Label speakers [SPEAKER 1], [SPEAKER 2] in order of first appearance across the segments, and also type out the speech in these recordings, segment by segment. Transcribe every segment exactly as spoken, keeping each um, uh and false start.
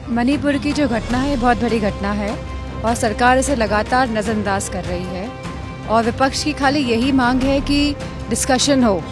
[SPEAKER 1] मणिपुर की जो घटना है बहुत बड़ी घटना है और सरकार इसे लगातार नज़रअंदाज कर रही है और विपक्ष की खाली यही मांग है कि डिस्कशन हो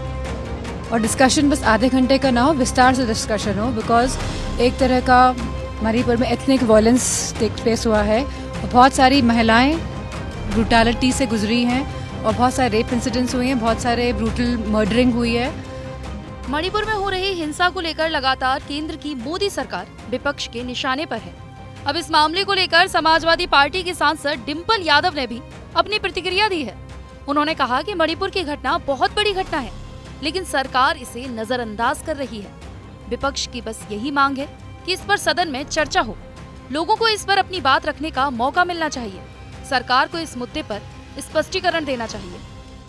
[SPEAKER 1] और डिस्कशन बस आधे घंटे का ना हो, विस्तार से डिस्कशन हो। बिकॉज एक तरह का मणिपुर में एथनिक वायलेंस टेक प्लेस हुआ है और बहुत सारी महिलाएं ब्रूटैलिटी से गुजरी हैं और बहुत सारे रेप इंसिडेंट्स हुए हैं, बहुत सारे ब्रूटल मर्डरिंग हुई है।
[SPEAKER 2] मणिपुर में हो रही हिंसा को लेकर लगातार केंद्र की मोदी सरकार विपक्ष के निशाने पर है। अब इस मामले को लेकर समाजवादी पार्टी की सांसद डिंपल यादव ने भी अपनी प्रतिक्रिया दी है। उन्होंने कहा कि मणिपुर की घटना बहुत बड़ी घटना है, लेकिन सरकार इसे नजरअंदाज कर रही है। विपक्ष की बस यही मांग है कि इस पर सदन में चर्चा हो, लोगों को इस पर अपनी बात रखने का मौका मिलना चाहिए। सरकार को इस मुद्दे पर स्पष्टीकरण देना चाहिए।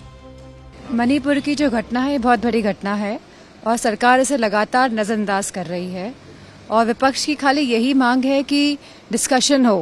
[SPEAKER 1] मणिपुर की जो घटना है बहुत बड़ी घटना है और सरकार इसे लगातार नज़रअंदाज कर रही है और विपक्ष की खाली यही मांग है कि डिस्कशन हो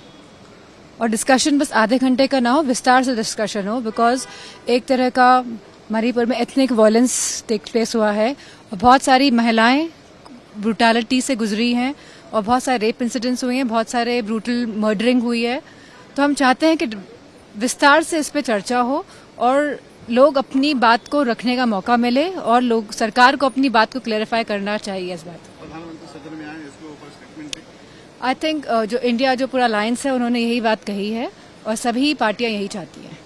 [SPEAKER 1] और डिस्कशन बस आधे घंटे का ना हो, विस्तार से डिस्कशन हो। बिकॉज एक तरह का मणिपुर में एथनिक वायलेंस टेक प्लेस हुआ है और बहुत सारी महिलाएं ब्रूटैलिटी से गुजरी हैं और बहुत सारे रेप इंसिडेंट्स हुए हैं, बहुत सारे ब्रूटल मर्डरिंग हुई है। तो हम चाहते हैं कि विस्तार से इस पे चर्चा हो और लोग अपनी बात को रखने का मौका मिले और लोग सरकार को अपनी बात को क्लैरिफाई करना चाहिए। इस बात
[SPEAKER 3] प्रधानमंत्री सदन में आए, इसके ऊपर स्टेटमेंट दें।
[SPEAKER 1] आई थिंक जो इंडिया जो पूरा अलायंस है उन्होंने यही बात कही है और सभी पार्टियां यही चाहती हैं।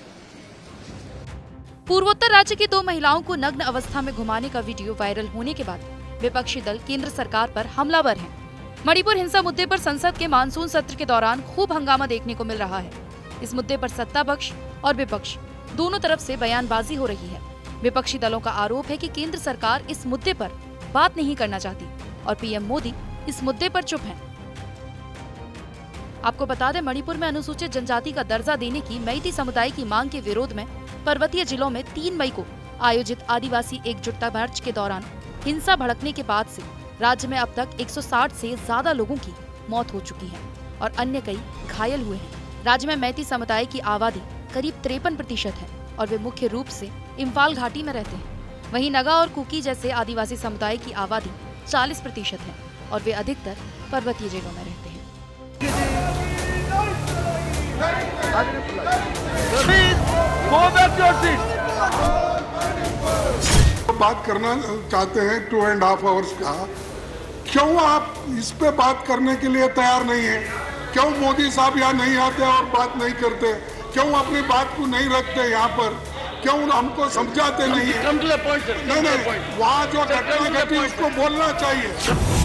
[SPEAKER 2] पूर्वोत्तर राज्य की दो महिलाओं को नग्न अवस्था में घुमाने का वीडियो वायरल होने के बाद विपक्षी दल केंद्र सरकार पर हमलावर हैं। मणिपुर हिंसा मुद्दे पर संसद के मानसून सत्र के दौरान खूब हंगामा देखने को मिल रहा है। इस मुद्दे पर सत्ता पक्ष और विपक्ष दोनों तरफ से बयानबाजी हो रही है। विपक्षी दलों का आरोप है कि केंद्र सरकार इस मुद्दे पर बात नहीं करना चाहती और पीएम मोदी इस मुद्दे पर चुप हैं। आपको बता दें, मणिपुर में अनुसूचित जनजाति का दर्जा देने की मैती समुदाय की मांग के विरोध में पर्वतीय जिलों में तीन मई को आयोजित आदिवासी एकजुटता मार्च के दौरान हिंसा भड़कने के बाद से राज्य में अब तक एक सौ साठ से ज्यादा लोगों की मौत हो चुकी है और अन्य कई घायल हुए हैं। राज्य में मैती समुदाय की आबादी करीब तिरपन प्रतिशत है और वे मुख्य रूप से इम्फाल घाटी में रहते हैं। वहीं नगा और कुकी जैसे आदिवासी समुदाय की आबादी चालीस प्रतिशत है और वे अधिकतर पर्वतीय जिलों में रहते हैं।
[SPEAKER 4] बात करना चाहते हैं टू एंड हाफ आवर्स का, क्यों आप इस पे बात करने के लिए तैयार नहीं है? क्यों मोदी साहब यहाँ नहीं आते और बात नहीं करते? क्यों अपनी बात को नहीं रखते यहाँ पर? क्यों हमको समझाते नहीं है? नहीं नहीं, वहाँ जो घटना घटी उसको बोलना चाहिए।